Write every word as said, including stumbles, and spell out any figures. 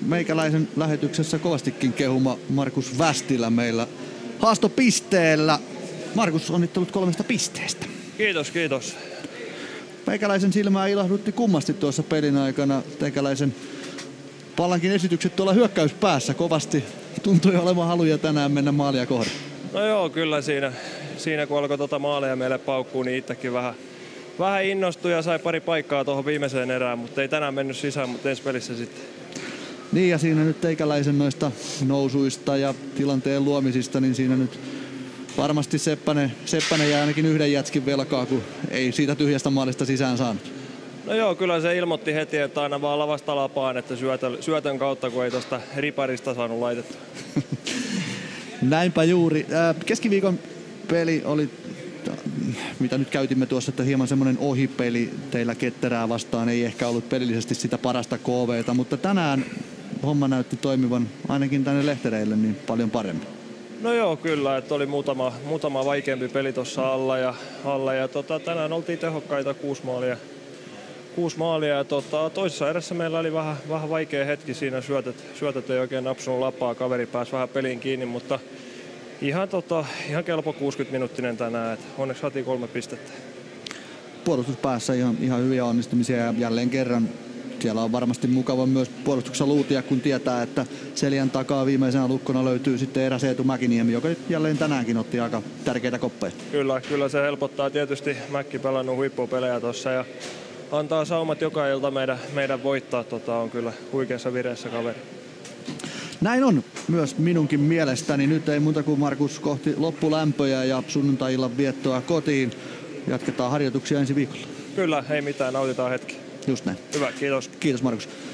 meikäläisen lähetyksessä kovastikin kehuma Markus Västilä meillä haastopisteellä. Markus, onnittelut kolmesta pisteestä. Kiitos, kiitos. Meikäläisen silmää ilahdutti kummasti tuossa pelin aikana. Teikäläisen Pallankin esitykset tuolla hyökkäyspäässä kovasti tuntui olevan haluja tänään mennä maalia kohden. No joo, kyllä siinä, siinä kun alkoi tuota maalia meille paukkuu, niin itsekin vähän, vähän innostui ja sai pari paikkaa tuohon viimeiseen erään, mutta ei tänään mennyt sisään, mutta ensi pelissä sitten. Niin ja siinä nyt teikäläisen noista nousuista ja tilanteen luomisista, niin siinä nyt varmasti Seppänen, Seppänen jää ainakin yhden jätskin velkaa, kun ei siitä tyhjästä maalista sisään saanut. No joo, kyllä se ilmoitti heti, että aina vaan lavasta lapaan, että syötön, syötön kautta, kun ei tuosta riparista saanut laitettua. Näinpä juuri. Keskiviikon peli oli, mitä nyt käytimme tuossa, että hieman semmoinen ohipeli teillä Ketterää vastaan. Ei ehkä ollut pelillisesti sitä parasta K V:tä, mutta tänään homma näytti toimivan ainakin tänne lehtereille niin paljon paremmin. No joo, kyllä, että oli muutama, muutama vaikeampi peli tuossa alla ja, alla ja tota, tänään oltiin tehokkaita kuusi maalia. Kuusi maalia ja tota, toisessa erässä meillä oli vähän, vähän vaikea hetki siinä, syötöt, syötöt ei oikein napsunut lapaa, kaveri pääsi vähän peliin kiinni, mutta ihan, tota, ihan kelpo kuusikymmentä-minuuttinen tänään, että onneksi saatiin kolme pistettä. Puolustuspäässä ihan, ihan hyviä onnistumisia ja jälleen kerran siellä on varmasti mukava myös puolustuksessa luutia, kun tietää, että Seljan takaa viimeisenä lukkona löytyy sitten eräs Eetu Mäkiniemi, joka nyt jälleen tänäänkin otti aika tärkeitä koppeja. Kyllä, kyllä se helpottaa tietysti. Mäkki pelannut huippupelejä tuossa ja antaa saumat joka ilta meidän, meidän voittaa. Tota, on kyllä huikeassa vireessä kaveri. Näin on myös minunkin mielestäni. Nyt ei muuta kuin Markus kohti loppulämpöjä ja sunnuntai-illan viettoa kotiin. Jatketaan harjoituksia ensi viikolla. Kyllä, ei mitään, nautitaan hetki. Just näin. Hyvä, kiitos. Kiitos Markus.